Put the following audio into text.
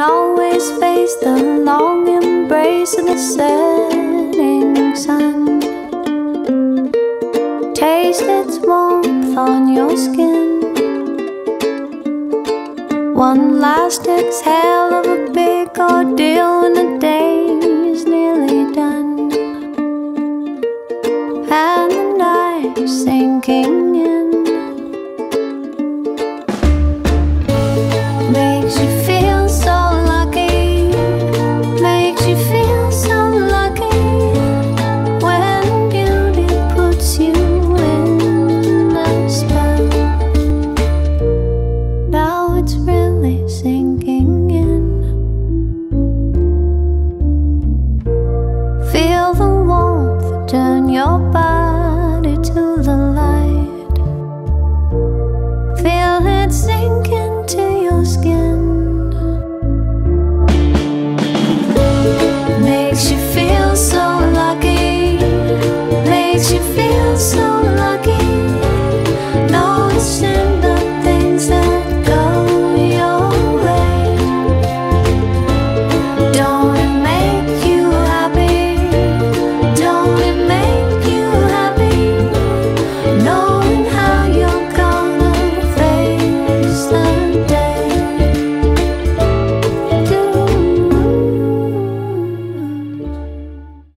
always face the long embrace of the setting sun. Taste its warmth on your skin. One last exhale of a big ordeal when the day's nearly done, and the night sinking in.